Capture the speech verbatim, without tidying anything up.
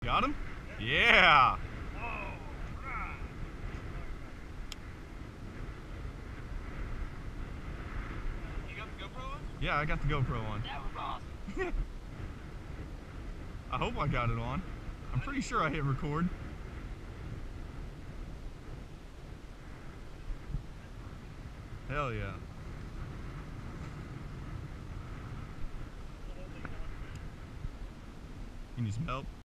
Got him? Yeah! You got the GoPro on? Yeah, I got the GoPro on. That was awesome. I hope I got it on. I'm pretty sure I hit record. Hell yeah. You need some help?